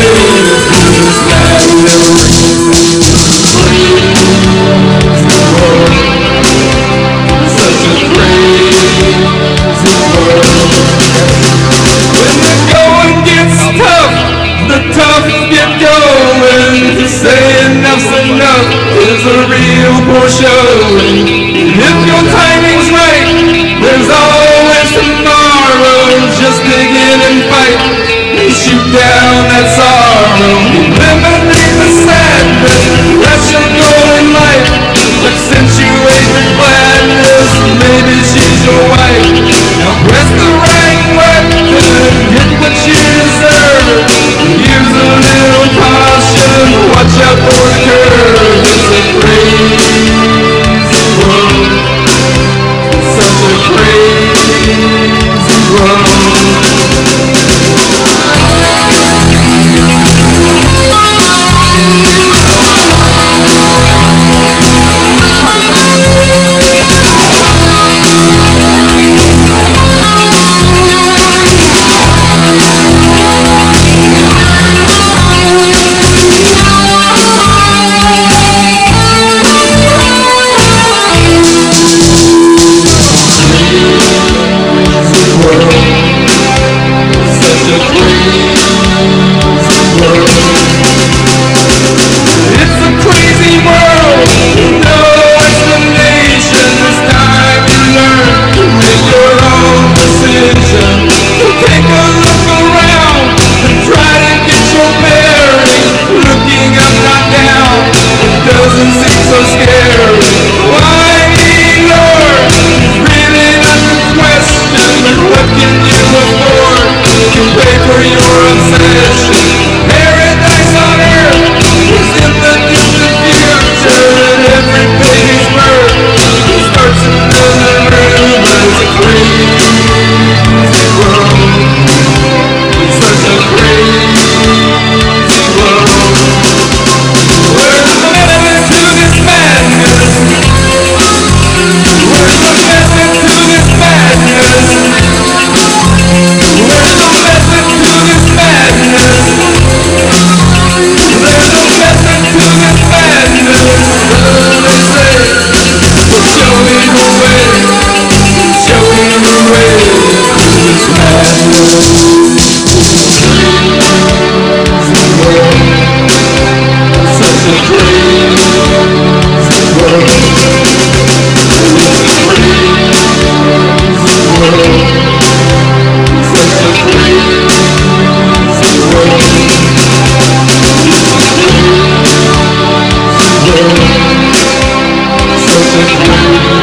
Is a real poor show. If your timing's right, there's always tomorrow. Just begin and fight and shoot down that sorrow. Eliminate the sadness, that's your goal in life. Accentuate the gladness, maybe she's your wife. Now press the right button, get what you deserve. Use a little caution, watch out for the curve. It's a crazy world, such a crazy world. Such a